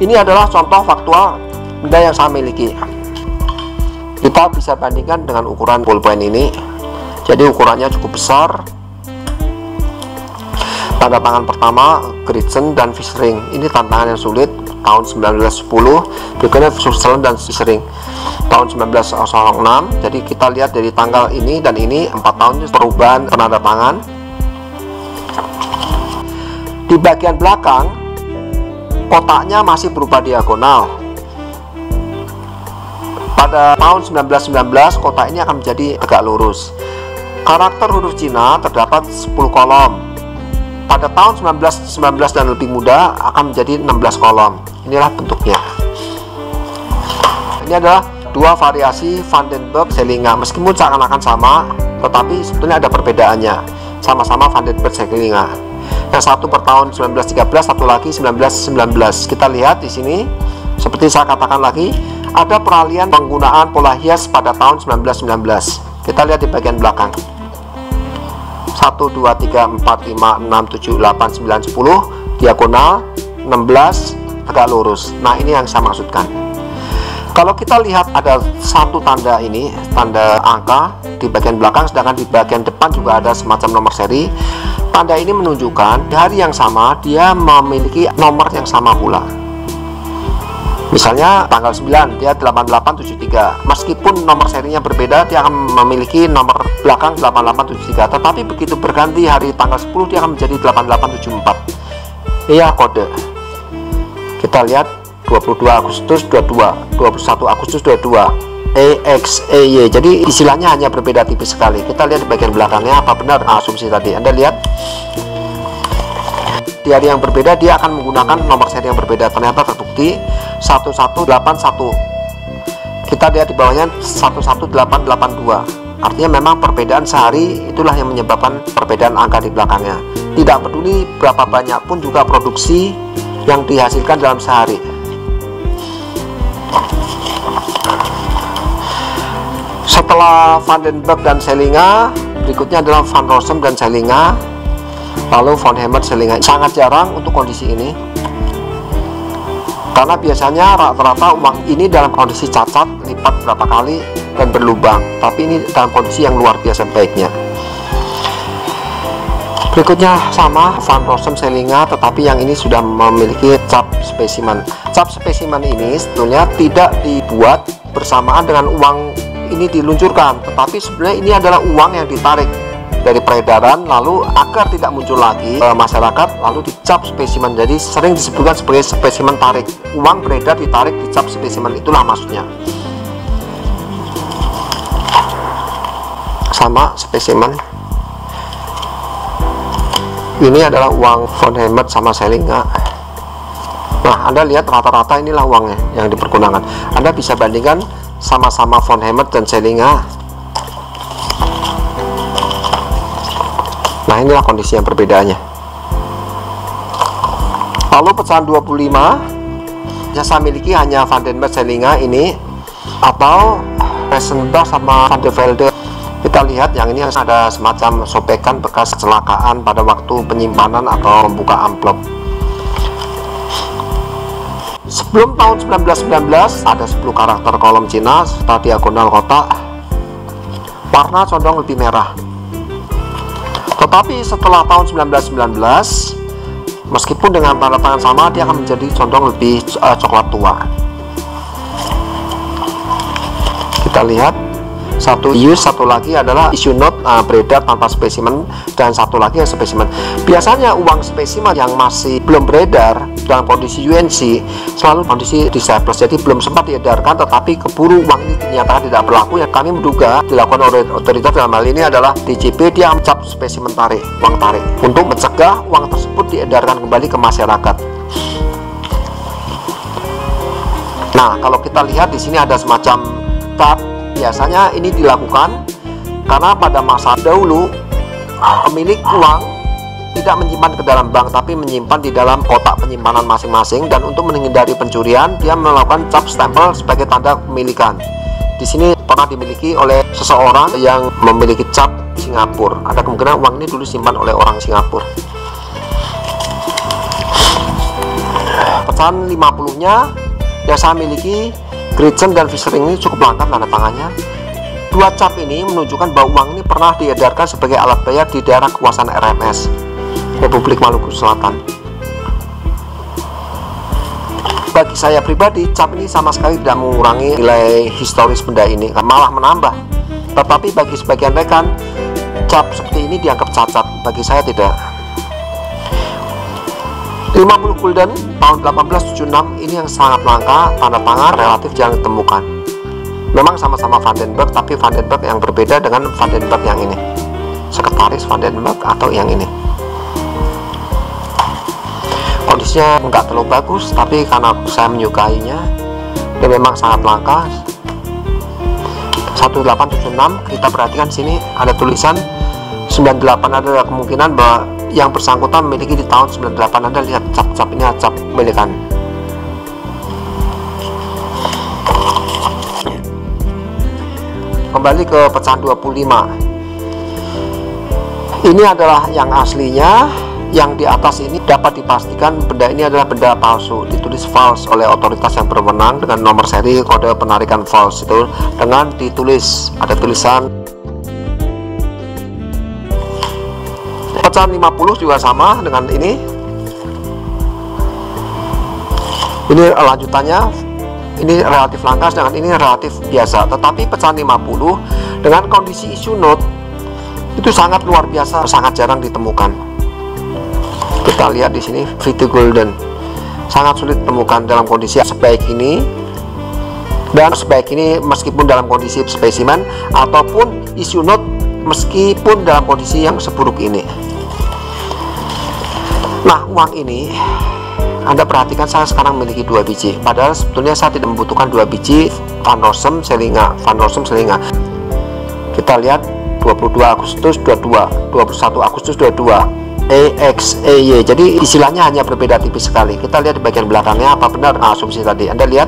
Ini adalah contoh faktual benda yang saya miliki. Kita bisa bandingkan dengan ukuran pulpen ini. Jadi ukurannya cukup besar. Tanda tangan pertama Gridson dan Fishering. Ini tantangan yang sulit tahun 1910. Berikutnya Sutherland dan Fishering tahun 1906. Jadi kita lihat dari tanggal ini dan ini 4 tahun perubahan penanda tangan. Di bagian belakang kotaknya masih berupa diagonal. Pada tahun 1919 kotak ini akan menjadi tegak lurus. Karakter huruf Cina terdapat 10 kolom. Pada tahun 1919 dan lebih muda akan menjadi 16 kolom. Inilah bentuknya. Ini adalah dua variasi Vandenberg Selinger. Meskipun seakan-akan sama, tetapi sebetulnya ada perbedaannya. Sama-sama Vandenberg Selinger. Yang satu per tahun 1913, satu lagi 1919. Kita lihat di sini, seperti saya katakan lagi, ada peralihan penggunaan pola hias pada tahun 1919. Kita lihat di bagian belakang. 1, 2, 3, 4, 5, 6, 7, 8, 9, 10 diagonal, 16 tegak lurus. Nah, ini yang saya maksudkan. Kalau kita lihat ada satu tanda ini, tanda angka di bagian belakang, sedangkan di bagian depan juga ada semacam nomor seri. Tanda ini menunjukkan di hari yang sama dia memiliki nomor yang sama pula. Misalnya tanggal 9 dia 8873. Meskipun nomor serinya berbeda, dia akan memiliki nomor belakang 8873. Tetapi begitu berganti hari tanggal 10 dia akan menjadi 8874. Iya kode. Kita lihat 22 Agustus 22, 21 Agustus 22. EXEY. Jadi istilahnya hanya berbeda tipis sekali. Kita lihat di bagian belakangnya apa benar asumsi tadi. Anda lihat di hari yang berbeda dia akan menggunakan nomor seri yang berbeda. Ternyata terbukti 1181. Kita lihat di bawahnya 11882. Artinya memang perbedaan sehari itulah yang menyebabkan perbedaan angka di belakangnya. Tidak peduli berapa banyak pun juga produksi yang dihasilkan dalam sehari. Setelah Vandenberg dan Selinger, berikutnya adalah Van Rossum dan Selinger, lalu Von Hemert Selinger. Sangat jarang untuk kondisi ini, karena biasanya rata-rata uang ini dalam kondisi cacat, lipat berapa kali dan berlubang. Tapi ini dalam kondisi yang luar biasa baiknya. Berikutnya sama Van Rossum Selinger, tetapi yang ini sudah memiliki cap spesimen. Cap spesimen ini sebetulnya tidak dibuat bersamaan dengan uang ini diluncurkan, tetapi sebenarnya ini adalah uang yang ditarik dari peredaran, lalu agar tidak muncul lagi ke masyarakat, lalu dicap spesimen. Jadi sering disebutkan sebagai spesimen tarik. Uang beredar ditarik, dicap spesimen, itulah maksudnya. Sama spesimen. Ini adalah uang Von Hemert sama Selinger. Nah, Anda lihat rata-rata inilah uangnya yang dipergunakan. Anda bisa bandingkan sama-sama Von Hemert dan Selinger. Nah, inilah kondisi yang perbedaannya. Lalu pecahan 25 yang saya miliki hanya Vandenberg Selinger ini, atau Reisenbach sama Van der Velde. Kita lihat yang ini ada semacam sobekan bekas kecelakaan pada waktu penyimpanan atau membuka amplop. Sebelum tahun 1919 ada 10 karakter kolom Cina serta diagonal kotak. Warna condong lebih merah. Tetapi setelah tahun 1919, meskipun dengan tanda tangan sama, dia akan menjadi condong lebih coklat tua. Kita lihat satu use, satu lagi adalah issue note beredar tanpa spesimen, dan satu lagi yang spesimen. Biasanya uang spesimen yang masih belum beredar dalam kondisi UNC selalu kondisi disurplus, jadi belum sempat diedarkan, tetapi keburu uang ini dinyatakan tidak berlaku. Yang kami menduga dilakukan oleh otoritas dalam hal ini adalah DJP, dia mencap spesimen tarik, uang tarik, untuk mencegah uang tersebut diedarkan kembali ke masyarakat. Nah, kalau kita lihat di sini ada semacam tab. Biasanya ini dilakukan karena pada masa dahulu pemilik uang tidak menyimpan ke dalam bank, tapi menyimpan di dalam kotak penyimpanan masing-masing, dan untuk menghindari pencurian dia melakukan cap stempel sebagai tanda kepemilikan. Di sini pernah dimiliki oleh seseorang yang memiliki cap Singapura. Ada kemungkinan uang ini dulu simpan oleh orang Singapura. pecahan 50-nya yang saya miliki, Gretchen dan Fishering ini cukup lengkap tanda tangannya. Dua cap ini menunjukkan bahwa uang ini pernah diedarkan sebagai alat bayar di daerah kekuasaan RMS, Republik Maluku Selatan. Bagi saya pribadi, cap ini sama sekali tidak mengurangi nilai historis benda ini, malah menambah. Tetapi bagi sebagian rekan, cap seperti ini dianggap cacat. Bagi saya tidak. 50 gulden tahun 1876 ini yang sangat langka, tanda tangan relatif jarang ditemukan. Memang sama-sama Vandenberg, tapi Vandenberg yang berbeda dengan Vandenberg yang ini, sekretaris Vandenberg atau yang ini. Kondisinya enggak terlalu bagus, tapi karena saya menyukainya dan memang sangat langka. 1876, kita perhatikan sini ada tulisan 98, ada kemungkinan bahwa yang bersangkutan memiliki di tahun 98. Anda lihat cap-cap ini cap milikan. Kembali ke pecahan 25. Ini adalah yang aslinya. Yang di atas ini dapat dipastikan benda ini adalah benda palsu, ditulis false oleh otoritas yang berwenang dengan nomor seri kode penarikan false itu dengan ditulis ada tulisan. Pecahan 50 juga sama dengan ini. Ini lanjutannya, ini relatif langka, sedangkan ini relatif biasa. Tetapi pecahan 50 dengan kondisi issue note itu sangat luar biasa, sangat jarang ditemukan. Kita lihat di sini, Pretty Golden sangat sulit ditemukan dalam kondisi sebaik ini, dan sebaik ini meskipun dalam kondisi spesimen ataupun issue note meskipun dalam kondisi yang seburuk ini. Nah, uang ini Anda perhatikan, saya sekarang memiliki 2 biji, padahal sebetulnya saya tidak membutuhkan 2 biji Van Rossum Selinga. Kita lihat 22 Agustus 22, 21 Agustus 22, EXEY. Jadi istilahnya hanya berbeda tipis sekali. Kita lihat di bagian belakangnya, apa benar asumsi tadi. Anda lihat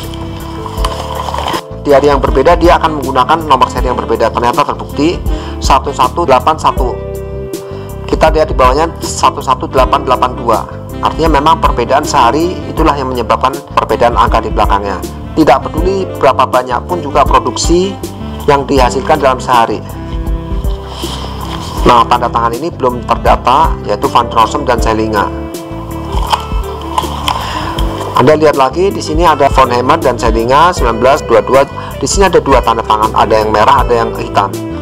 di hari yang berbeda dia akan menggunakan nomor seri yang berbeda. Ternyata terbukti 1181. Kita lihat di bawahnya 11882. Artinya memang perbedaan sehari itulah yang menyebabkan perbedaan angka di belakangnya. Tidak peduli berapa banyak pun juga produksi yang dihasilkan dalam sehari. Nah, tanda tangan ini belum terdata, yaitu Van Rossum dan Selinga. Anda lihat lagi di sini ada Von Hemert dan Selinga 1922. Di sini ada 2 tanda tangan, ada yang merah, ada yang hitam.